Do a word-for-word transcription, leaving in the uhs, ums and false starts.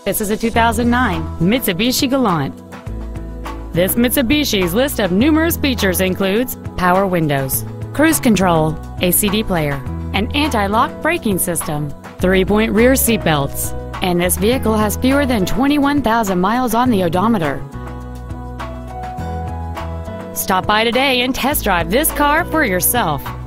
This is a two thousand nine Mitsubishi Galant. This Mitsubishi's list of numerous features includes power windows, cruise control, a C D player, an anti-lock braking system, three-point rear seat belts, and this vehicle has fewer than twenty-one thousand miles on the odometer. Stop by today and test drive this car for yourself.